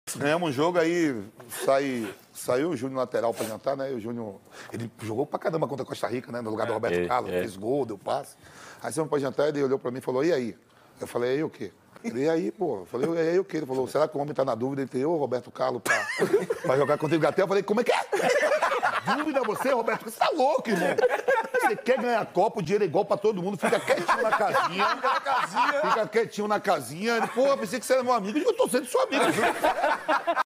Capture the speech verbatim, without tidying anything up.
Ganhamos um jogo, aí sai, saiu o Júnior lateral pra jantar, né? E o Júnior, ele jogou pra caramba contra a Costa Rica, né? No lugar do Roberto é, Carlos, é. fez gol, deu passe. Aí saímos pra jantar, ele olhou pra mim e falou, e aí? Eu falei, e aí o quê? Ele, e aí, pô? Eu falei, e aí o quê? Ele falou, será que o homem tá na dúvida entre eu ou o Roberto Carlos pra, pra jogar contra o Inglaterra? Eu falei, como é que é? Dúvida você, Roberto? Você tá louco, irmão? Você quer ganhar a Copa, o dinheiro é igual pra todo mundo, fica quietinho na casinha. Fica na casinha. Fica quietinho na casinha. Ele, pô, eu pensei que você era meu amigo. Eu digo, eu tô sendo seu amigo.